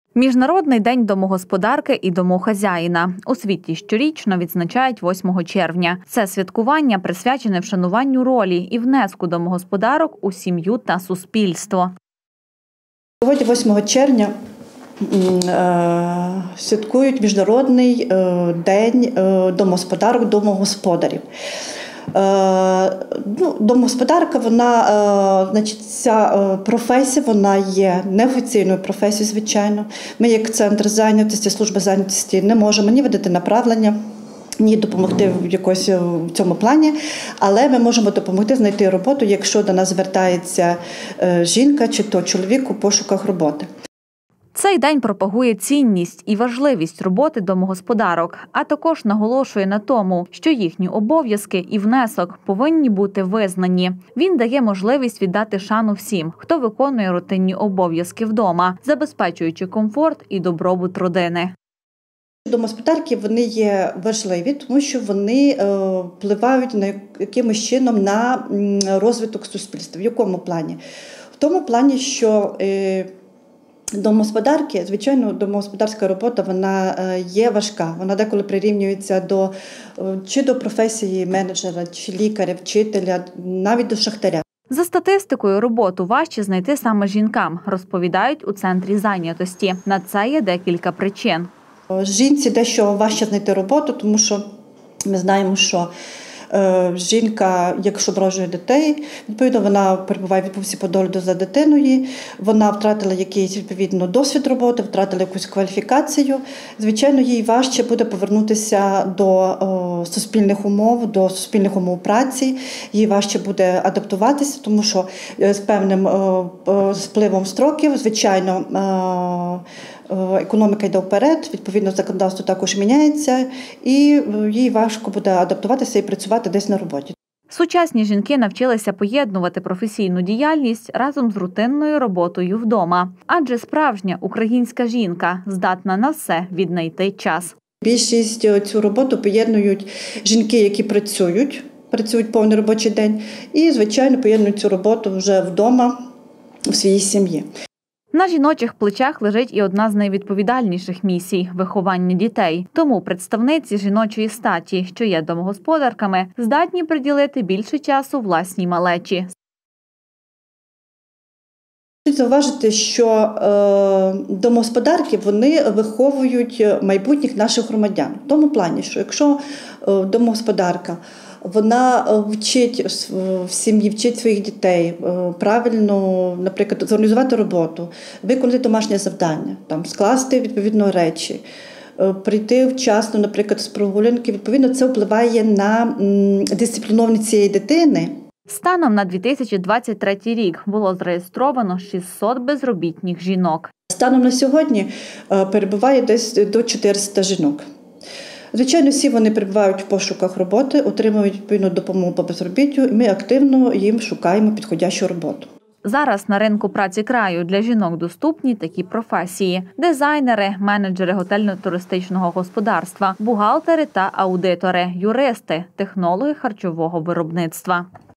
Міжнародний день домогосподарки і домохазяїна. У світі щорічно відзначають 8 червня. Це святкування присвячене вшануванню ролі і внеску домогосподарок у сім'ю та суспільство. Сьогодні, 8 червня, святкують Міжнародний день домогосподарок, домогосподарів. Домогосподарка, ця професія, вона є неофіційною професією, звичайно. Ми, як центр зайнятості, служба зайнятості, не можемо ні видати направлення, ні допомогти в цьому плані, але ми можемо допомогти знайти роботу, якщо до нас звертається жінка чи то чоловік у пошуках роботи. Цей день пропагує цінність і важливість роботи домогосподарок, а також наголошує на тому, що їхні обов'язки і внесок повинні бути визнані. Він дає можливість віддати шану всім, хто виконує рутинні обов'язки вдома, забезпечуючи комфорт і добробут родини. Домогосподарки, вони є важливі, тому що вони впливають якимось чином на розвиток суспільства. В якому плані? В тому плані, що домогосподарки, звичайно, домогосподарська робота, вона є важка. Вона деколи прирівнюється чи до професії менеджера, чи лікаря, вчителя, навіть до шахтаря. За статистикою, роботу важче знайти саме жінкам, розповідають у центрі зайнятості. На це є декілька причин. Жінці дещо важче знайти роботу, тому що ми знаємо, що жінка, якщо народжує дітей, відповідно, вона перебуває в відпустці по догляду за дитиною, вона втратила якийсь, відповідно, досвід роботи, втратила якусь кваліфікацію. Звичайно, їй важче буде повернутися до суспільних умов, до суспільних умов праці, їй важче буде адаптуватися, тому що з певним спливом строків, звичайно, економіка йде вперед, відповідно, законодавство також міняється, і їй важко буде адаптуватися і працювати десь на роботі. Сучасні жінки навчилися поєднувати професійну діяльність разом з рутинною роботою вдома. Адже справжня українська жінка здатна на все віднайти час. Більшість цю роботу поєднують жінки, які працюють повний робочий день, і, звичайно, поєднують цю роботу вже вдома, в своїй сім'ї. На жіночих плечах лежить і одна з найвідповідальніших місій – виховання дітей. Тому представниці жіночої статі, що є домогосподарками, здатні приділити більше часу власній малечі. Зауважити, що домогосподарки, вони виховують майбутніх наших громадян. В тому плані, що якщо домогосподарка, вона вчить в сім'ї, вчить своїх дітей правильно, наприклад, зорганізувати роботу, виконати домашнє завдання, скласти, відповідно, речі, прийти вчасно, наприклад, з прогулянки, відповідно, це впливає на дисциплінованість цієї дитини. Станом на 2023 рік було зареєстровано 600 безробітних жінок. Станом на сьогодні перебуває десь до 400 жінок. Звичайно, всі вони перебувають в пошуках роботи, отримують відповідну допомогу по безробіттю, і ми активно їм шукаємо підходящу роботу. Зараз на ринку праці краю для жінок доступні такі професії – дизайнери, менеджери готельно-туристичного господарства, бухгалтери та аудитори, юристи, технологи харчового виробництва.